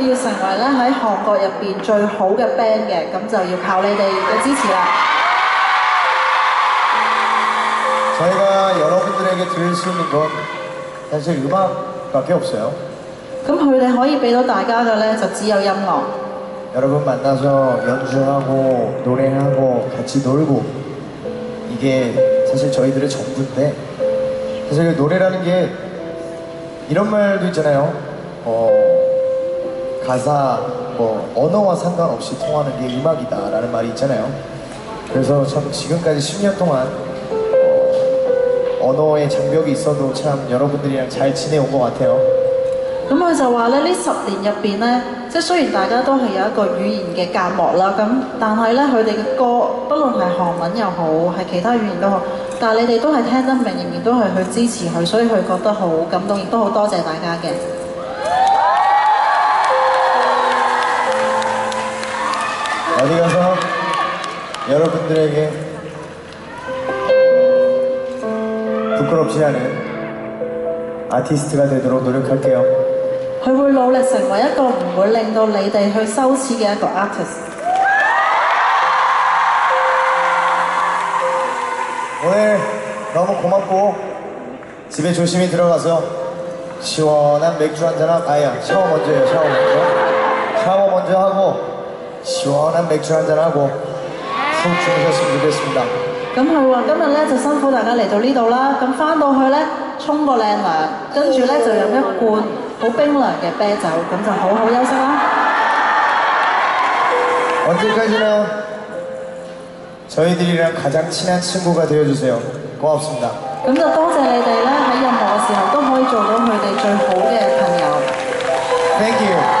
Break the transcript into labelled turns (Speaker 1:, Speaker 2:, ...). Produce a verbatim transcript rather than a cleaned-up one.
Speaker 1: 要成為咧喺韓國入邊最好嘅 band 嘅，咁就要靠你哋嘅支持啦。
Speaker 2: 저희가 여러분들에게 드릴 수 있는 건 사실 음악밖에 없어요.
Speaker 1: 咁佢哋可以俾到大家嘅咧，就只有音樂。
Speaker 2: 여러분 만나서 연주하고 노래하고 같이 놀고 이게 사실 저희들의 전부인데 사실 노래라는 게 이런 말도 있잖아요. 어, 가사, 뭐 언어와 상관없이 통하는 게 음악이다라는 말이 있잖아요. 그래서 참 지금까지 십 년 동안 어, 언어의 장벽이 있어도 참 여러분들이랑 잘 지내온 것 같아요.
Speaker 1: 咁佢就話咧，呢十年入邊咧，即係雖然大家都係有一個語言嘅隔膜啦，咁但係咧佢哋嘅歌，不論係韓文又好，係其他語言都好，但係你哋都係聽得明，仍然都係去支持佢，所以佢覺得好感動，亦都好多謝大家嘅。
Speaker 2: 어디 가서 여러분들에게 부끄럽지 않은 아티스트가 되도록 노력할게요.
Speaker 1: 佢會努力成為一個唔會令到你哋去羞恥嘅一個 artist。
Speaker 2: 오늘 너무 고맙고 집에 조심히 들어가서 시원한 맥주 한잔 하고 아야 샤워 먼저 해요. 샤워 먼저 샤워 먼저 하고 시원한 맥주 한잔 하고 푹 주무셨으면 좋겠습니다.
Speaker 1: 咁佢話今日咧就辛苦大家嚟到呢度啦，咁翻到去咧沖個靚涼，跟住咧就飲一罐好冰涼嘅啤酒，咁就好好休息啦。
Speaker 2: 언제까지나 저희들이랑 가장 친한 친구가 되어주세요. 고맙습니다.
Speaker 1: 咁就多謝你哋咧喺任何嘅時候都可以做到佢哋最好嘅朋友。
Speaker 2: Thank you.